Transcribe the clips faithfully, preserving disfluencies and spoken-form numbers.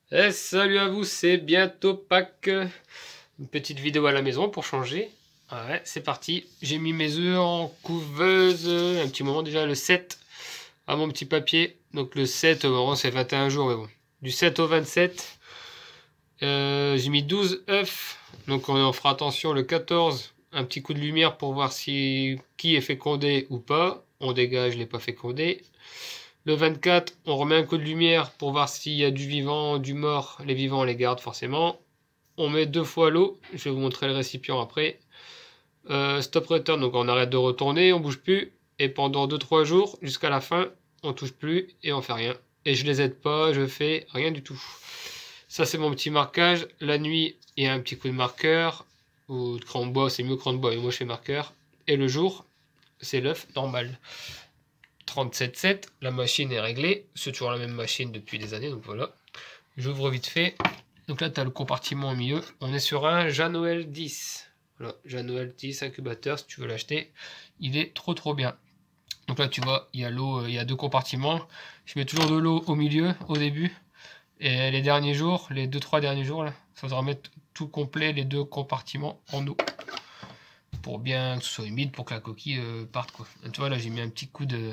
Et salut à vous, c'est bientôt Pâques. Une petite vidéo à la maison pour changer. Ouais, c'est parti. J'ai mis mes œufs en couveuse un petit moment déjà, le sept à mon petit papier. Donc le sept, bon, c'est vingt et un jours, mais bon. Du sept au vingt-sept, euh, j'ai mis douze œufs. Donc on en fera attention le quatorze. Un petit coup de lumière pour voir si qui est fécondé ou pas. On dégage les pas fécondés. Le vingt-quatre, on remet un coup de lumière pour voir s'il y a du vivant, du mort. Les vivants, on les garde forcément. On met deux fois l'eau. Je vais vous montrer le récipient après. Euh, stop return, donc on arrête de retourner, on bouge plus. Et pendant deux trois jours, jusqu'à la fin, on touche plus et on fait rien. Et je les aide pas, je fais rien du tout. Ça, c'est mon petit marquage. La nuit, il y a un petit coup de marqueur. Ou de cran de bois, c'est mieux cran de bois, mais moi je fais marqueur. Et le jour, c'est l'œuf normal. trente-sept sept, la machine est réglée, c'est toujours la même machine depuis des années, donc voilà. J'ouvre vite fait, donc là tu as le compartiment au milieu, on est sur un Janoël dix, voilà, Janoël dix incubateur si tu veux l'acheter, il est trop trop bien. Donc là tu vois, il y a l'eau, il y a deux compartiments, je mets toujours de l'eau au milieu, au début, et les derniers jours, les deux trois derniers jours, là, il faudra mettre tout complet, les deux compartiments en eau, pour bien que ce soit humide, pour que la coquille euh, parte quoi. Et tu vois là j'ai mis un petit coup de...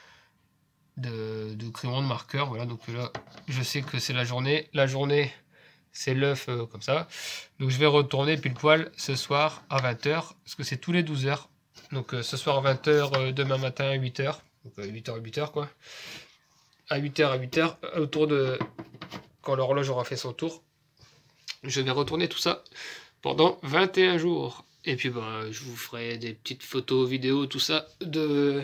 De, de crayon de marqueur, voilà, donc là je sais que c'est la journée, la journée c'est l'œuf euh, comme ça, donc je vais retourner pile poil ce soir à vingt heures, parce que c'est tous les douze heures, donc euh, ce soir à vingt heures, euh, demain matin à huit heures, donc euh, huit heures huit heures quoi, à huit heures à huit heures, autour de quand l'horloge aura fait son tour, je vais retourner tout ça pendant vingt et un jours, et puis ben je vous ferai des petites photos, vidéos, tout ça, de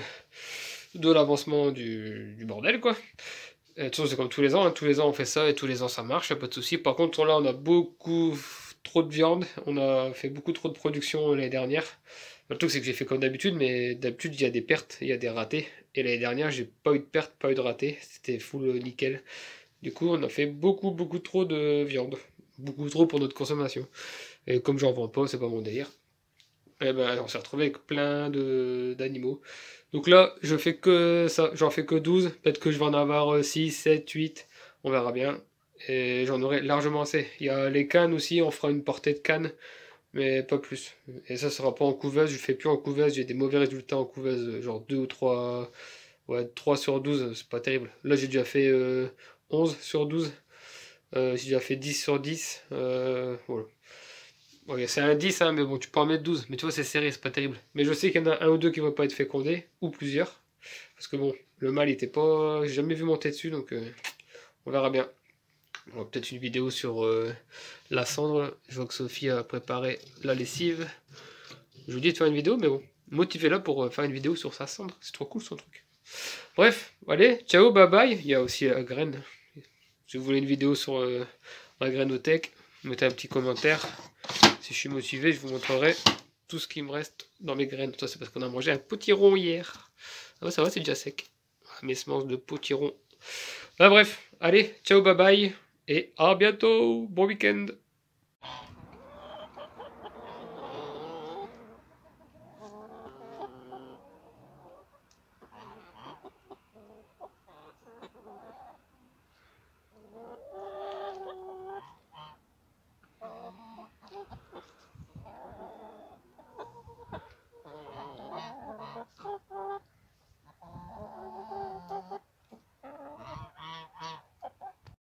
de l'avancement du, du bordel quoi. De toute façon c'est comme tous les ans, hein. Tous les ans on fait ça et tous les ans ça marche, pas de souci. Par contre là on a beaucoup trop de viande, on a fait beaucoup trop de production l'année dernière. Le truc c'est que j'ai fait comme d'habitude, mais d'habitude il y a des pertes, il y a des ratés. Et l'année dernière j'ai pas eu de pertes, pas eu de ratés, c'était full nickel. Du coup on a fait beaucoup beaucoup trop de viande, beaucoup trop pour notre consommation. Et comme j'en vends pas, c'est pas mon délire. Et ben on s'est retrouvé avec plein de d'animaux. Donc là, je fais que ça, j'en fais que douze, peut-être que je vais en avoir six, sept, huit, on verra bien. Et j'en aurai largement assez. Il y a les cannes aussi, on fera une portée de cannes, mais pas plus. Et ça sera pas en couveuse, je fais plus en couveuse, j'ai des mauvais résultats en couveuse, genre deux ou trois, ouais, trois sur douze, c'est pas terrible. Là j'ai déjà fait euh, onze sur douze, euh, j'ai déjà fait dix sur dix, euh, voilà. Ouais, c'est un dix, hein, mais bon, tu peux en mettre douze. Mais tu vois, c'est serré, c'est pas terrible. Mais je sais qu'il y en a un ou deux qui vont pas être fécondés, ou plusieurs. Parce que bon, le mâle était pas... J'ai jamais vu monter dessus, donc euh, on verra bien. On va peut-être une vidéo sur euh, la cendre. Je vois que Sophie a préparé la lessive. Je vous dis de faire une vidéo, mais bon, motivez-la pour euh, faire une vidéo sur sa cendre. C'est trop cool son truc. Bref, allez, ciao, bye bye. Il y a aussi la graine. Si vous voulez une vidéo sur euh, la grainothèque, mettez un petit commentaire. Si je suis motivé, je vous montrerai tout ce qui me reste dans mes graines. Ça, c'est parce qu'on a mangé un potiron hier. Ah ouais, ça va, c'est déjà sec. Mes semences de potiron. Bah bref, allez, ciao, bye bye. Et à bientôt. Bon week-end.